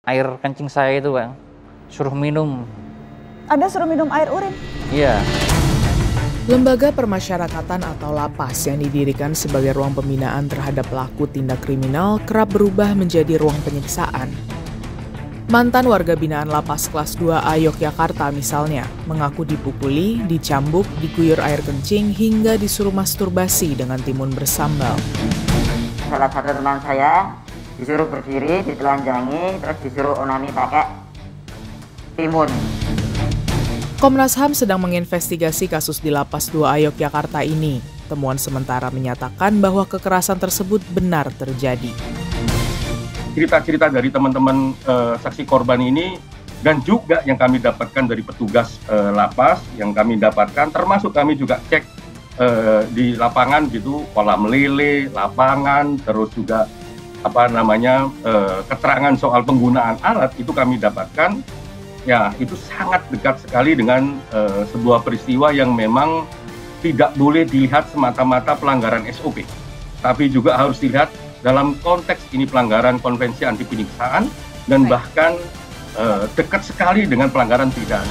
air kencing saya itu, Bang. Suruh minum. Anda suruh minum air urin? Iya. Lembaga Permasyarakatan atau Lapas yang didirikan sebagai ruang pembinaan terhadap pelaku tindak kriminal kerap berubah menjadi ruang penyiksaan. Mantan warga binaan Lapas Kelas 2A Yogyakarta misalnya, mengaku dipukuli, dicambuk, diguyur air kencing, hingga disuruh masturbasi dengan timun bersambal. Salah satu teman saya disuruh berdiri, ditelanjangi, terus disuruh onani pakai timun. Komnas HAM sedang menginvestigasi kasus di Lapas 2A Yogyakarta ini. Temuan sementara menyatakan bahwa kekerasan tersebut benar terjadi. Cerita-cerita dari teman-teman saksi korban ini dan juga yang kami dapatkan dari petugas lapas yang kami dapatkan, termasuk kami juga cek di lapangan gitu, kolam lele, lapangan, terus juga keterangan soal penggunaan alat itu kami dapatkan, ya itu sangat dekat sekali dengan sebuah peristiwa yang memang tidak boleh dilihat semata-mata pelanggaran SOP, tapi juga harus dilihat dalam konteks ini pelanggaran konvensi anti penyiksaan dan bahkan dekat sekali dengan pelanggaran pidana.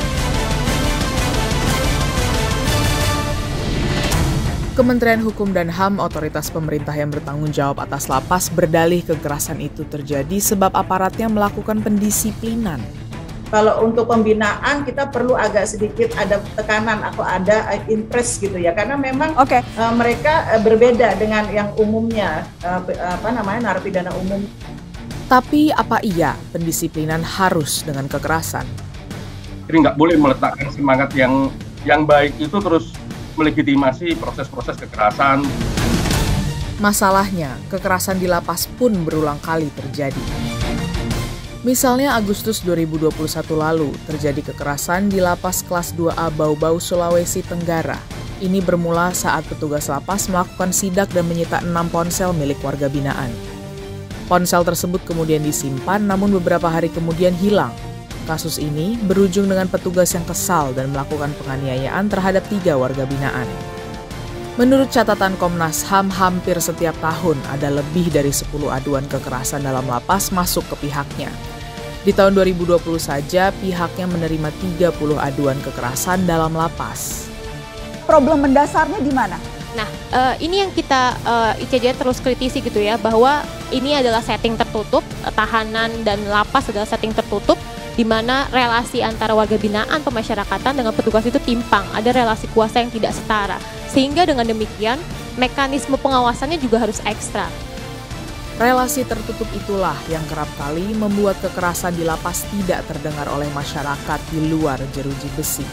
Kementerian Hukum dan HAM, otoritas pemerintah yang bertanggung jawab atas lapas, berdalih kekerasan itu terjadi sebab aparatnya melakukan pendisiplinan. Kalau untuk pembinaan kita perlu agak sedikit ada tekanan atau ada impress gitu ya, karena memang mereka berbeda dengan yang umumnya narapidana umum. Tapi apa iya pendisiplinan harus dengan kekerasan? Jadi nggak boleh meletakkan semangat yang baik itu terus melegitimasi proses-proses kekerasan. Masalahnya, kekerasan di lapas pun berulang kali terjadi. Misalnya Agustus 2021 lalu terjadi kekerasan di Lapas Kelas 2A Bau-Bau, Sulawesi Tenggara. Ini bermula saat petugas lapas melakukan sidak dan menyita 6 ponsel milik warga binaan. Ponsel tersebut kemudian disimpan, namun beberapa hari kemudian hilang. Kasus ini berujung dengan petugas yang kesal dan melakukan penganiayaan terhadap 3 warga binaan. Menurut catatan Komnas HAM, hampir setiap tahun ada lebih dari 10 aduan kekerasan dalam lapas masuk ke pihaknya. Di tahun 2020 saja, pihaknya menerima 30 aduan kekerasan dalam lapas. Problem mendasarnya di mana? Nah, ini yang kita ICJ terus kritisi gitu ya, bahwa ini adalah setting tertutup, tahanan dan lapas adalah setting tertutup, di mana relasi antara warga binaan, pemasyarakatan dengan petugas itu timpang, ada relasi kuasa yang tidak setara. Sehingga dengan demikian, mekanisme pengawasannya juga harus ekstra. Relasi tertutup itulah yang kerap kali membuat kekerasan di lapas tidak terdengar oleh masyarakat di luar jeruji besi.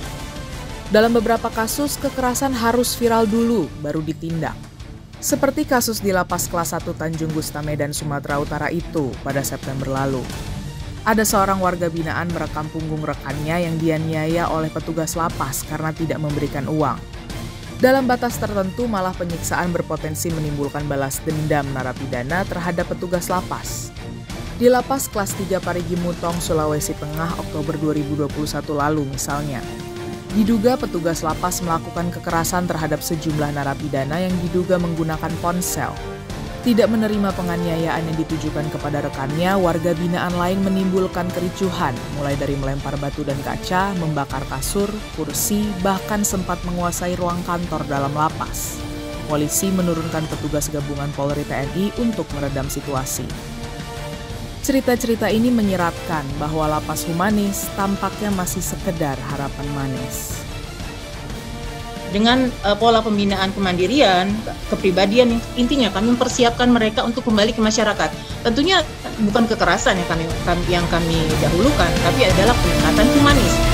Dalam beberapa kasus, kekerasan harus viral dulu, baru ditindak. Seperti kasus di Lapas Kelas 1 Tanjung Gustame dan Sumatera Utara itu pada September lalu. Ada seorang warga binaan merekam punggung rekannya yang dianiaya oleh petugas lapas karena tidak memberikan uang. Dalam batas tertentu malah penyiksaan berpotensi menimbulkan balas dendam narapidana terhadap petugas lapas. Di Lapas Kelas 3 Parigi Mutong, Sulawesi Tengah, Oktober 2021 lalu misalnya, diduga petugas lapas melakukan kekerasan terhadap sejumlah narapidana yang diduga menggunakan ponsel. Tidak menerima penganiayaan yang ditujukan kepada rekannya, warga binaan lain menimbulkan kericuhan, mulai dari melempar batu dan kaca, membakar kasur, kursi, bahkan sempat menguasai ruang kantor dalam lapas. Polisi menurunkan petugas gabungan Polri TNI untuk meredam situasi. Cerita-cerita ini menyeratkan bahwa lapas humanis tampaknya masih sekedar harapan manis. Dengan pola pembinaan kemandirian, kepribadian, intinya kami mempersiapkan mereka untuk kembali ke masyarakat. Tentunya bukan kekerasan yang kami dahulukan, tapi adalah pendekatan humanis.